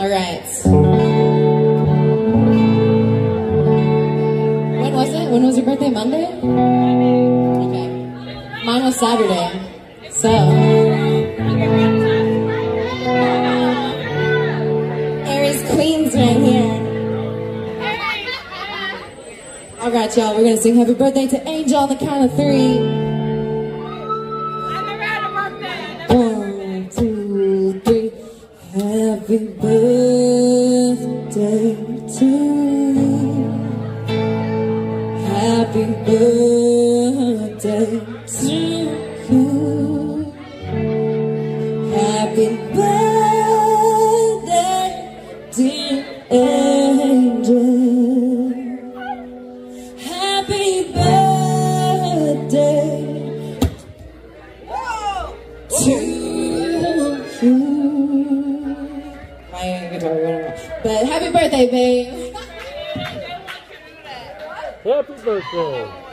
All right. When was it? When was your birthday? Monday? Okay. Mine was Saturday. So. Aries Queens right here. All right, y'all. We're going to sing happy birthday to Angel on the count of 3. 1, 2, 3. Happy birthday to you. Happy birthday to you. Happy birthday, dear Angel. Happy birthday to you. My guitar, whatever. But happy birthday, babe. Happy birthday.